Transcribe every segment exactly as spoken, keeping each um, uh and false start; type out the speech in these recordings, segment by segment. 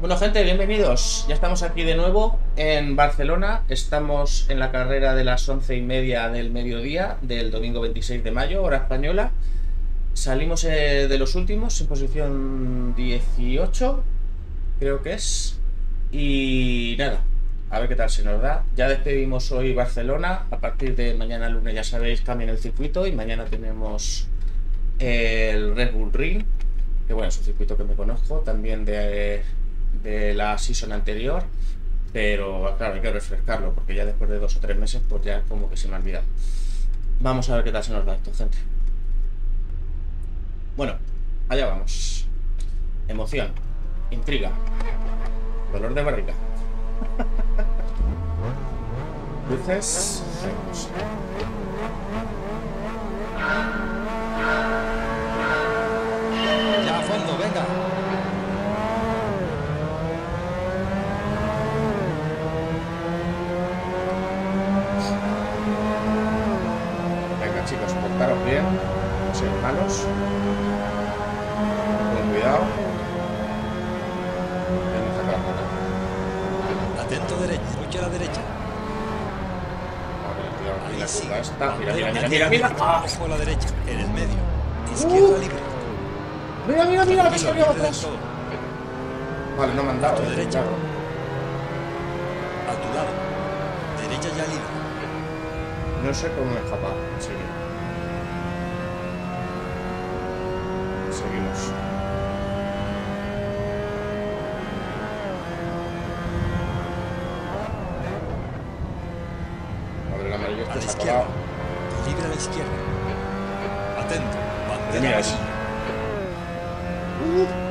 Bueno, gente, bienvenidos. Ya estamos aquí de nuevo en Barcelona. Estamos en la carrera de las once y media del mediodía del domingo veintiséis de mayo, hora española. Salimos eh, de los últimos en posición dieciocho, creo que es. Y nada, a ver qué tal se nos da. Ya despedimos hoy Barcelona. A partir de mañana lunes, ya sabéis, cambia el circuito. Y mañana tenemos el Red Bull Ring, que bueno, es un circuito que me conozco también de, de la season anterior, pero claro, hay que refrescarlo porque ya después de dos o tres meses pues ya como que se me ha olvidado. Vamos a ver qué tal se nos da esto, gente. Bueno, allá vamos. Emoción, intriga, dolor de barriga. Luces, vamos. Ya a fondo, venga. Venga, chicos, portaros bien, no seáis malos. Con cuidado. Vamos a acabar. Atento derecha, mucho a la derecha. A ver, cuidado aquí Ahí la sí. curva esta. Mira, mira, mira, Bandera mira, mira. libre. ¡Ah! Ojo a la derecha, en el medio. Izquierda Uh. libre. Mira, mira, mira, la que Tranquilo, salió libre del atrás. todo. Vale, no me han dado, A tu eh, derecha. claro. A tu lado. Derecha ya libre. No sé cómo me escapa. Seguimos. Seguimos. A ver, el amarillo A la este se ha izquierda. colado. Libre a la izquierda. Atento. Mira, Bandera mira eso. amarilla. Uh.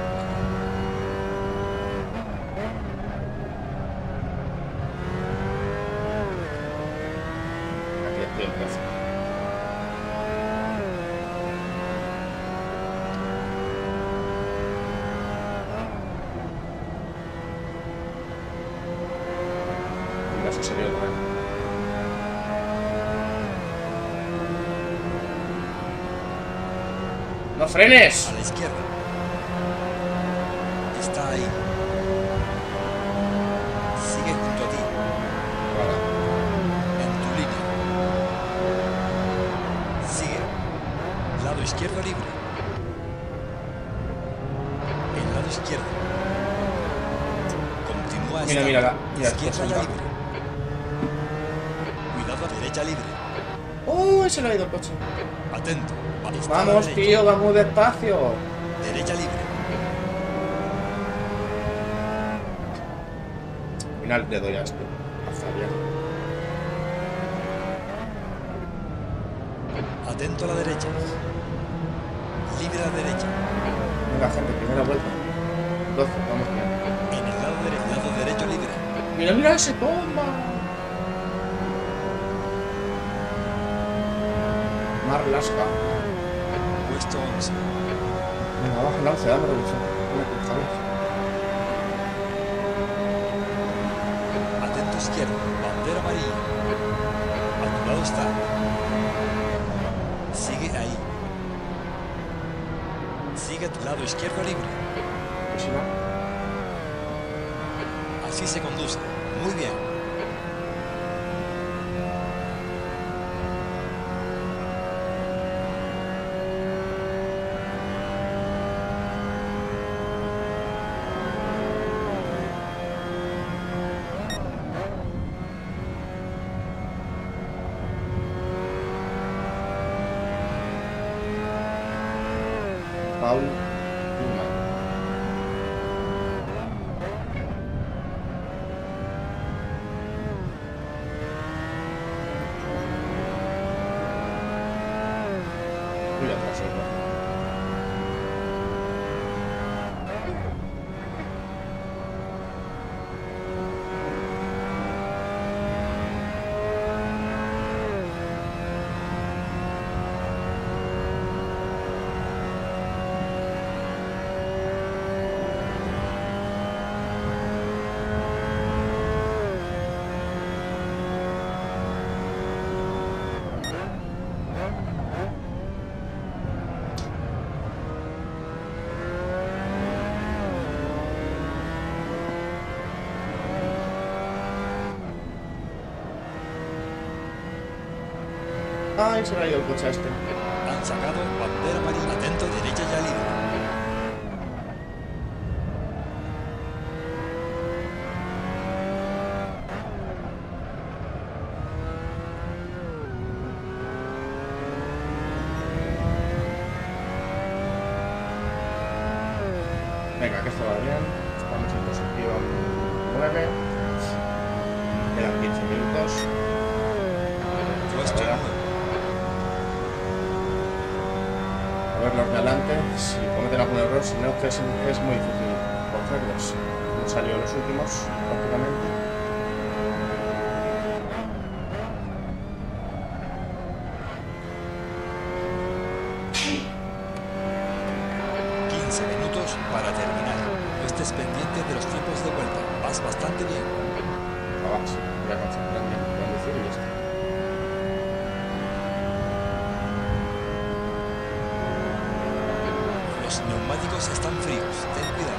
Aquí estoy en plaza. Mira, se salió otra vez. ¡No frenes! A la izquierda. Está ahí. Sigue junto a ti. Vale. En tu línea. Sigue. Lado izquierdo libre. El lado izquierdo. Continúa Mira, esta. mira, la- mira, Izquierda esto es ya un libre. Cuidado a derecha libre. ¡Oh! Se le ha ido el coche. Atento. Está a la Vamos, derecha. tío, vamos despacio. Derecha libre. Al final le doy a este. A fallar. Atento a la derecha. Libre a la derecha. Venga, gente, primera vuelta. doce, vamos bien. En el lado derecho. Lado derecho libre. Mira, mira ese toma. Mar Lasca. Puesto once. Venga, baja el once, dame revolución. Dame cruzamos. Atento izquierdo. Bandera amarilla. A tu lado está. Sigue ahí. Sigue a tu lado izquierdo libre. Y si no, Así se conduce. Muy bien. Paul Newman. Ay, se me ha ido el coche este. Han sacado bandera amarilla. Atento, derecha ya libre. Venga, que esto va bien. Estamos en posición nueve. Quedan quince minutos. Puesto Carrera. nueve. A ver los de adelante, si cometen algún error, si no, que es, es muy difícil cogerlos. No salió los últimos, prácticamente. quince minutos para terminar. No estés pendiente de los tiempos de vuelta. Vas bastante bien. Ah, va, sí, voy a concentrarme en conducir y ya está. Los neumáticos están fríos. Ten cuidado.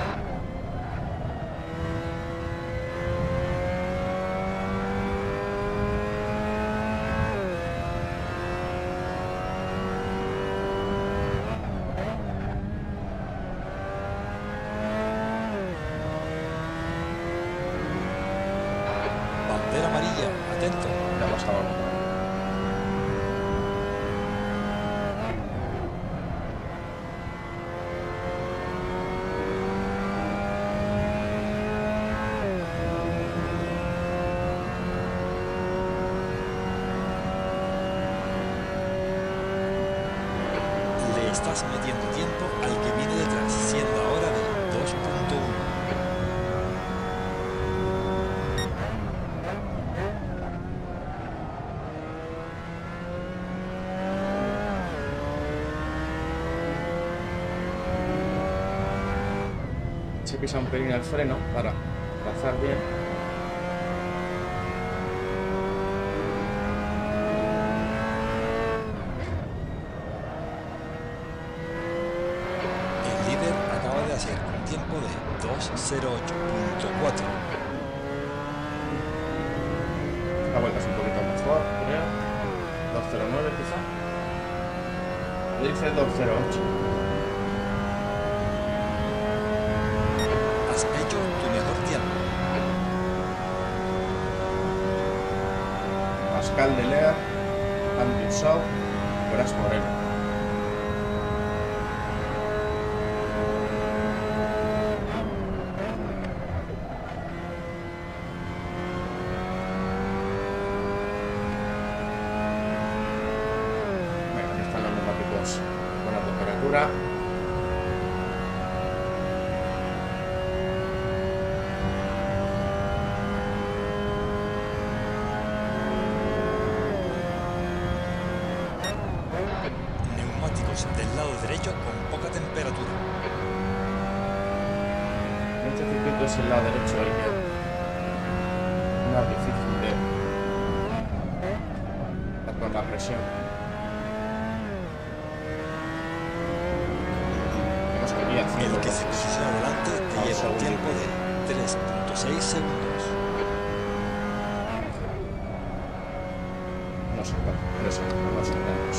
Bandera amarilla. Atento. Ya ha pasado. Le estás metiendo tiempo al que viene detrás, siendo ahora de dos punto uno. Se pisa un pelín el freno para trazar bien. El líder acaba de hacer un tiempo de dos cero ocho punto cuatro. La vuelta es un poquito mejor, creo. dos cero nueve quizá. Le dice dos cero ocho. Has hecho tu mejor tiempo. Pascal Delair, Andrew Shaw, Horas Moreno. Venga, aquí están los neumáticos. Buena temperatura. Neumáticos del lado derecho con poca temperatura. En este circuito es el lado derecho el que más difícil de dar con la presión. Tenemos que ir haciendo El que se posiciona delante te Vamos lleva a un ver. tiempo de tres punto seis segundos. no sé, por eso no nos entendemos.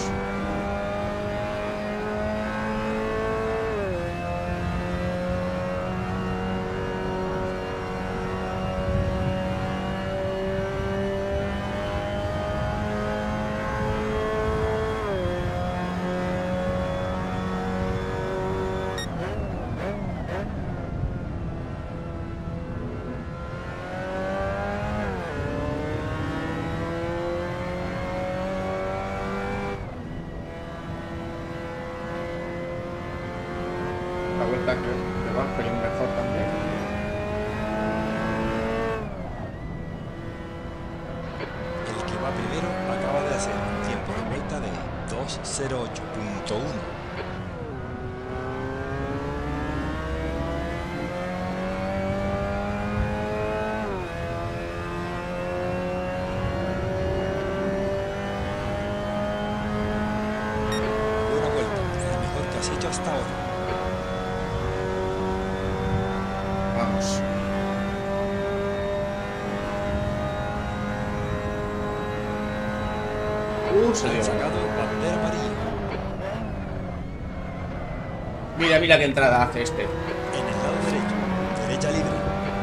La vuelta que me va un pelín mejor también. El que va primero acaba de hacer un tiempo de vuelta de dos cero ocho punto uno. Buena vuelta, la mejor que has hecho hasta ahora. Vamos. Uh, se dio. Han sacado bandera amarilla. Mira, mira qué entrada hace este. En el lado derecho, derecha libre.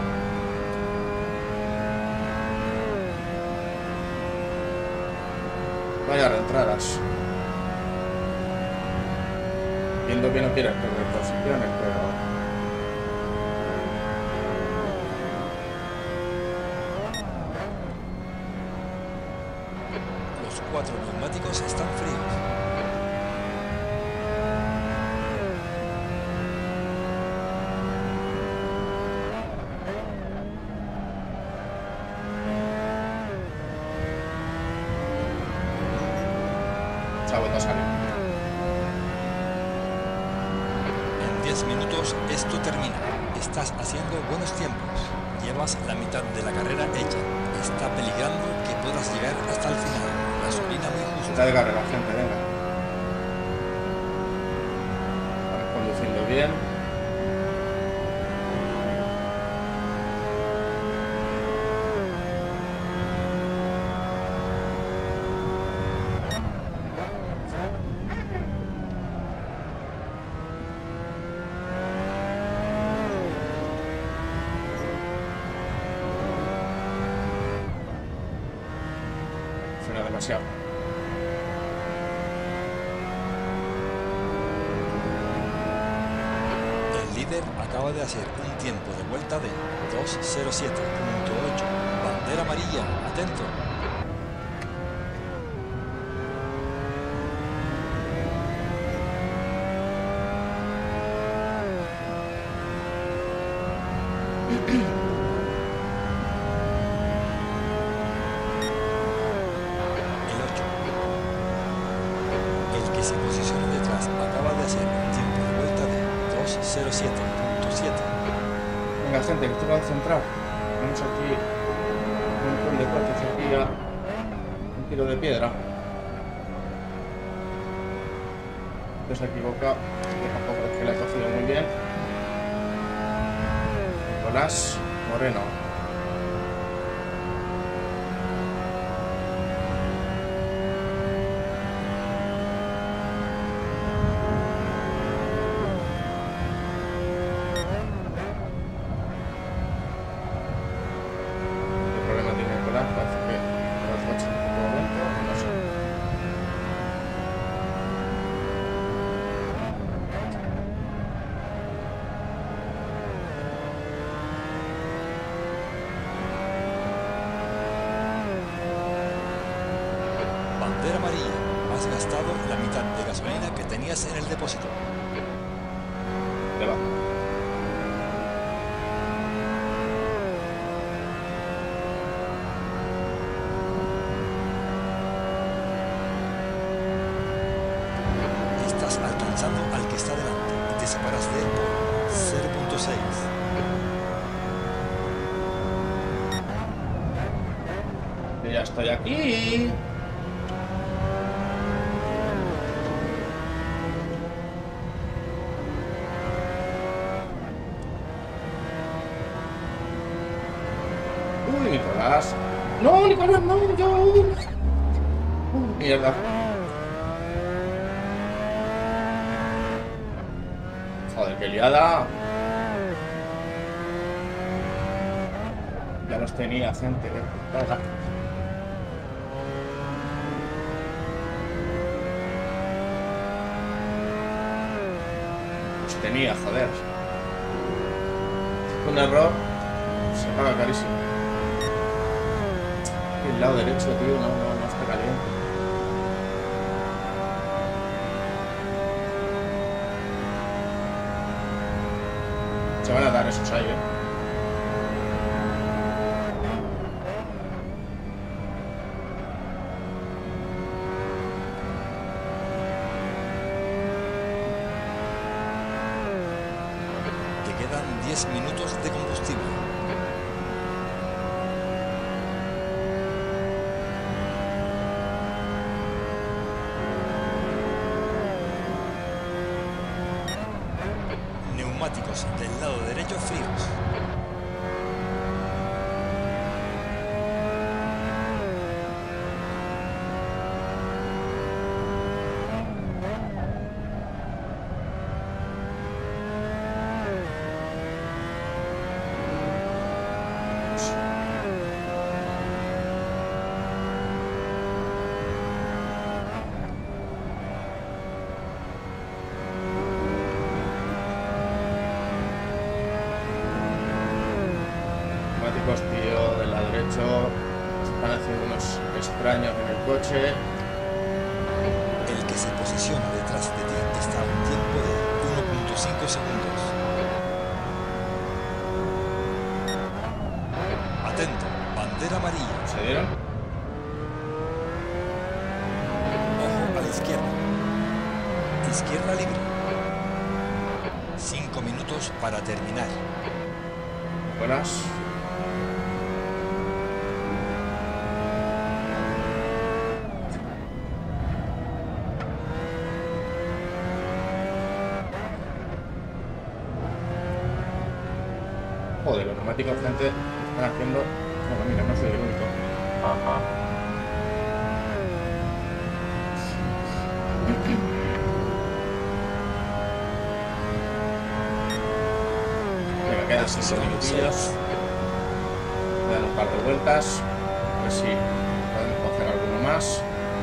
Vaya reentradas. Viendo que no quieres perder posiciones, pero... Los cuatro neumáticos están fríos. Se ha vuelto a salir. En diez minutos esto termina. Estás haciendo buenos tiempos. Llevas la mitad de la carrera hecha. Está peligrando que puedas llegar hasta el final. Gasolina muy justa. Está de carrera, gente, venga. Vamos conduciendo bien. Suena demasiado. El líder acaba de hacer un tiempo de vuelta de dos cero siete punto ocho. Bandera amarilla, atento. El ocho. El que se posiciona detrás acaba de hacer un tiempo de vuelta de dos cero siete punto siete. Venga, gente, que estoy concentrado. Tenemos aquí un montón de coches aquí a un tiro de piedra. Este se ha equivocado. Yo tampoco es que le he cogido muy bien. Nicolás Moreno. ¿Qué problema tiene Nicolás? Parece que los coches en este momento, no sé. Bandera amarilla. Has gastado la mitad de gasolina que tenías en el depósito. Le va. Estás alcanzando al que está delante y te separas de él por cero punto seis. Yo ya estoy aquí. Uy, Nicolás. No, Nicolás, no, yo. Uh, mierda. Joder, qué liada. Ya los tenía, gente. Qué putada. Los tenía, joder. Un error se paga carísimo. El lado derecho, tío, no, no, no está caliente. Se van a dar esos ahí, eh. Te quedan diez minutos de combustible. Neumáticos del lado derecho fríos. neumáticos, tío, del lado derecho. Están haciendo unos extraños en el coche. El que se posiciona detrás de ti está a un tiempo de uno punto cinco segundos. Atento, bandera amarilla. ¿Se dieron? Ojo a la izquierda. Izquierda libre. Cinco minutos para terminar. Buenas. Joder, los neumáticos, gente, están haciendo... Bueno, mira, no soy el único. Ajá. Venga, quedan cinco minutillos. Quedan un par de vueltas. A ver si podemos coger alguno más.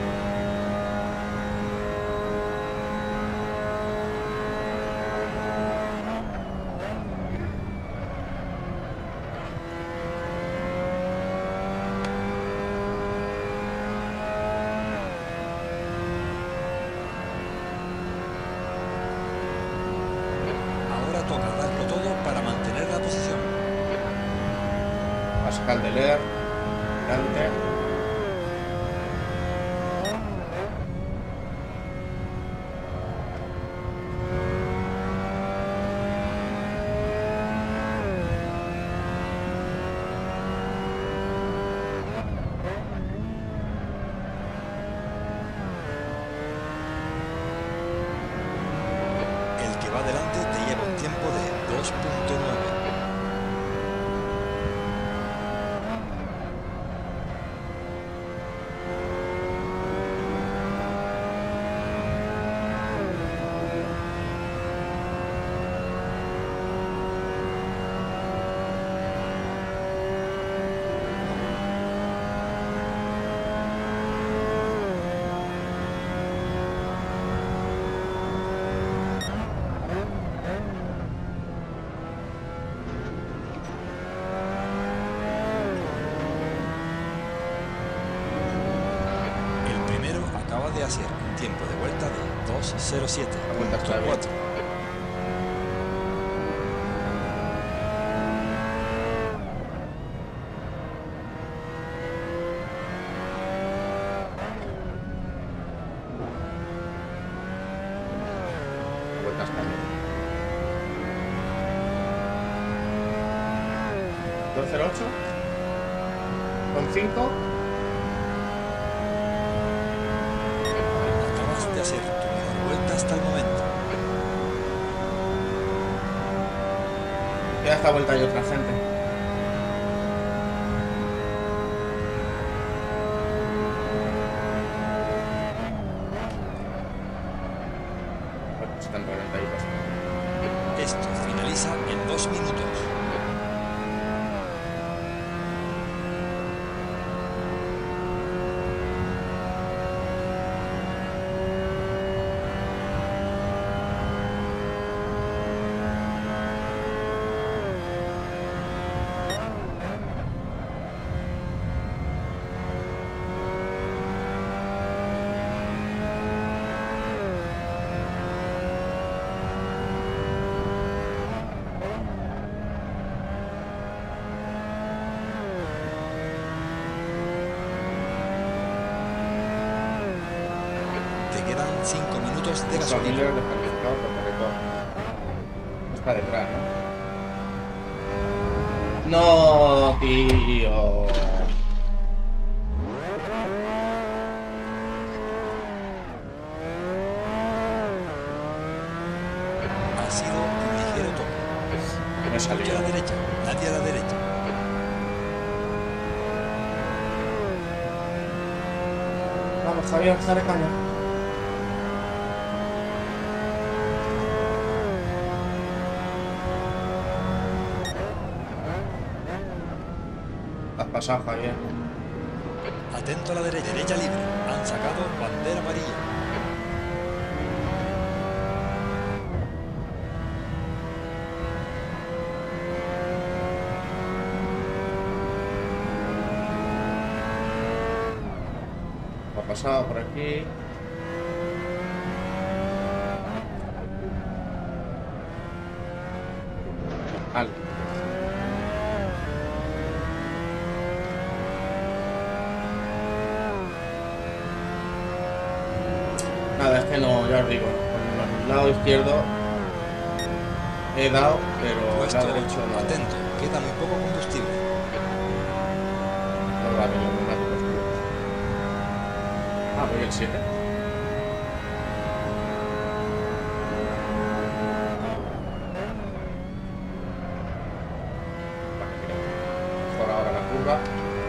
Toca darlo todo para mantener la posición. Pascal Deler, delante. El que va delante te lleva un tiempo de dos punto nueve. De hacer un tiempo de vuelta de dos cero siete. La vuelta está bien. La vuelta está bien. dos cero ocho. Con cinco. De hacer tu mejor vuelta hasta el momento. Queda esta vuelta y otra, gente. Bueno, están reventaditos. Esto finaliza en dos minutos. Quedan cinco minutos de gasolina. Está detrás, ¿no? No, tío. Ha sido un ligero toque. Me salió. Nadie a la derecha, nadie a la derecha. Vamos, Javier, sale caña. Has pasado, Javier. Atento a la derecha, derecha libre. Han sacado bandera amarilla. pasado por aquí. Vale. Nada, es que no, ya os digo, con el lado izquierdo he dado, pero el lado derecho no. Atento, queda muy poco combustible. No va a venir neumáticos. Ah, voy el siete. Por ahora la curva.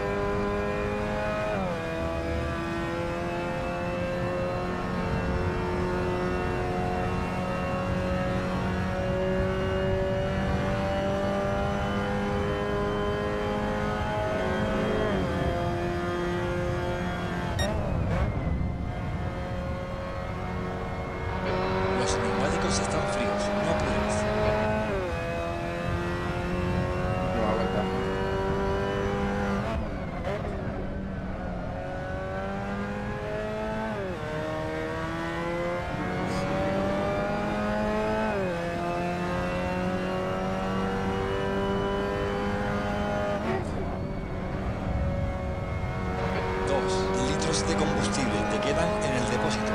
Los neumáticos están fríos, no apures. Nueva vuelta. Dos litros de combustible te quedan en el depósito.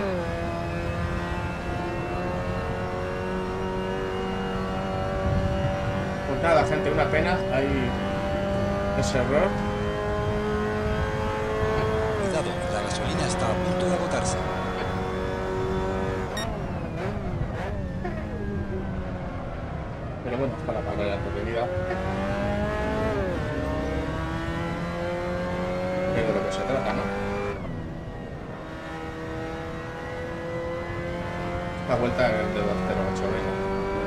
Pues nada, gente, una pena. Hay ese error. Cuidado, la gasolina está a punto de agotarse. Pero bueno, está la carrera entretenida. Que de lo que se trata, ¿no? La vuelta es de dos cero ocho, venga.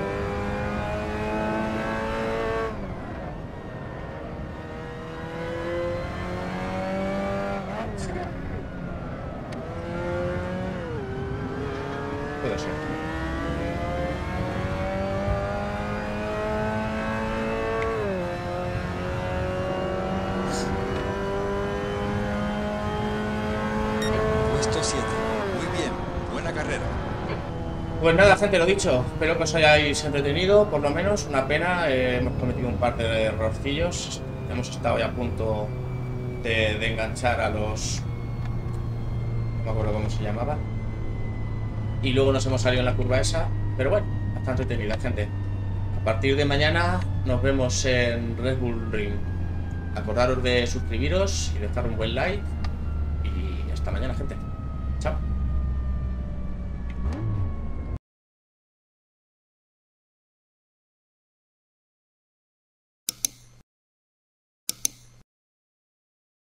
Puede ser. Puesto siete. Muy bien, buena carrera. Pues nada, gente, lo dicho. Espero que os hayáis entretenido, por lo menos. Una pena, eh, hemos cometido un par de errorcillos. Hemos estado ya a punto de, de enganchar a los... No me acuerdo cómo se llamaba. Y luego nos hemos salido en la curva esa. Pero bueno, bastante entretenida, gente. A partir de mañana nos vemos en Red Bull Ring. Acordaros de suscribiros y dejar un buen like. Y hasta mañana, gente.